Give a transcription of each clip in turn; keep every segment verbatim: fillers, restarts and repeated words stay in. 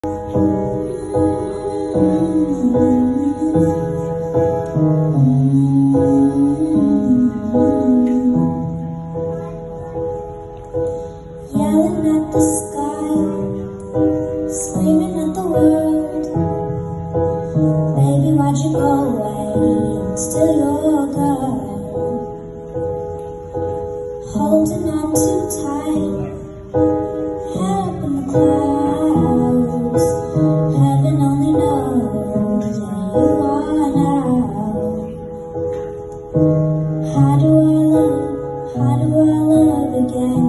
Yelling at the sky, screaming at the world. Baby, why'd you go away? I'm still your girl. Holding on too tight, head up in the clouds. Heaven only knows where you are now. How do I love, how do I love again?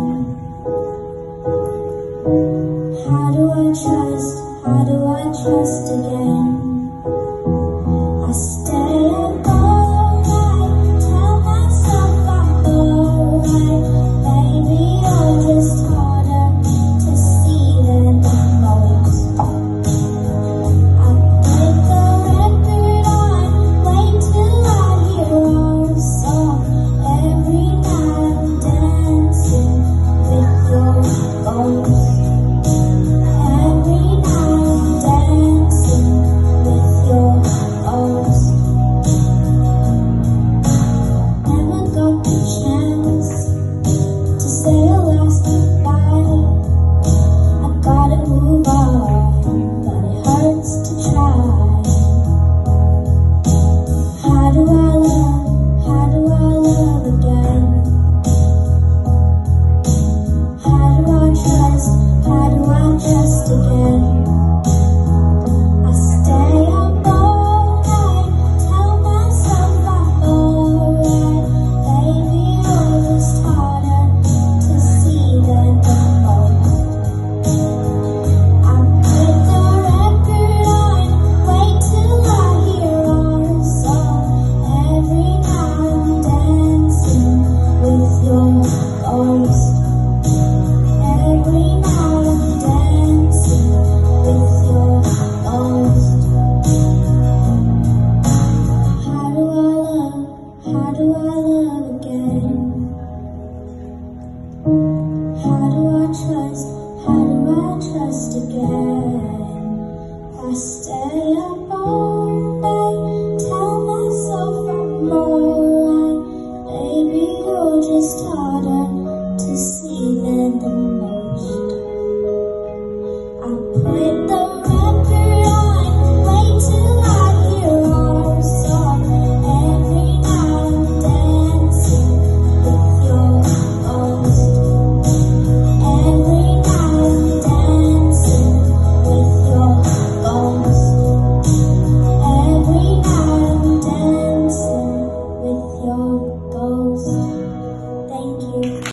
How do I trust, how do I trust again? I